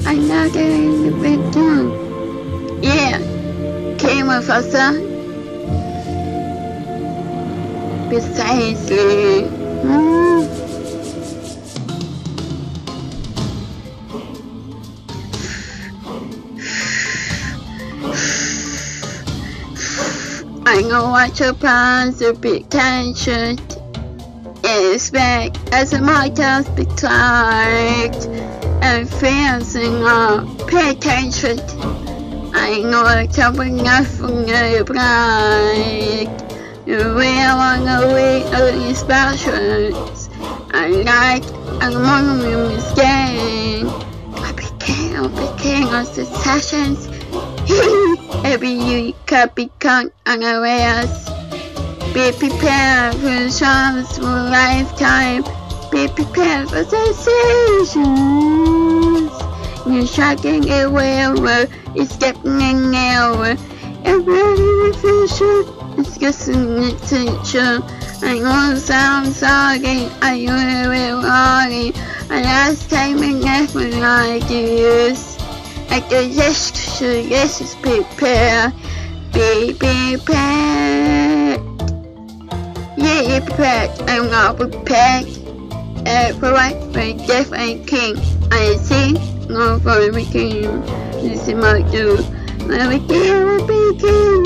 I'm not getting the big tongue. Yeah, came with us, precisely. I know what your plans are big tension. Expect as a martyrs be tired and fencing up, pay attention. I know it's something nothing you bright. You will on the way of inspections. I like a moment mistake. I became of the sessions. Every you could become unawares. Be prepared for chance for a lifetime. Be prepared for sensations. You're shocking away over, it's getting an hour. Every future is getting attention. I know it sounds sorry, I will worry. And last time I never like use. I can just prepare. Be prepared. Yeah, you're prepared. I'm not prepared. For what? For death and king. I see. No, for the king. This is my do. My king will be king.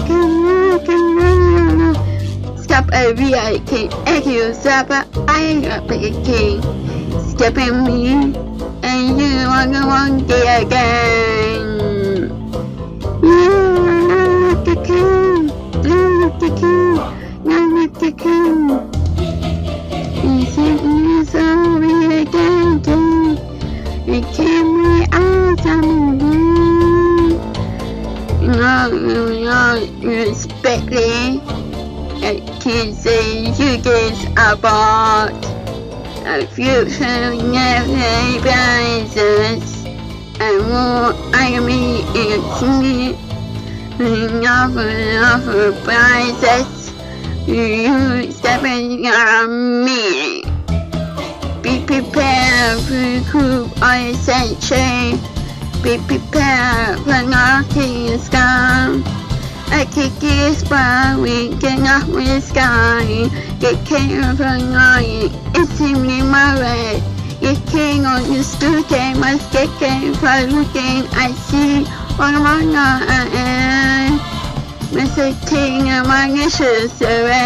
Stop every I king. You stop. I got be king. Step in me. And you want to one day again. Yeah, the king. The king. The king. He's me sorry again. He came me out of me. No, respect me. I can say you guys are bought. A future never rises. And more I mean it's me. Another prizes. You stepping on me. Be prepared for the coup of the century. Be prepared for knocking the sky. I kick his bar, we get off with the sky. Get king of the night, it's in my way. Get king on the street, must get king for looking. I see what I'm not. Mr. King among the shoes,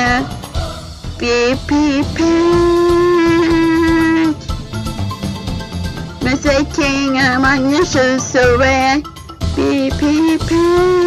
be prepared. Mr. King among the shoes, be prepared.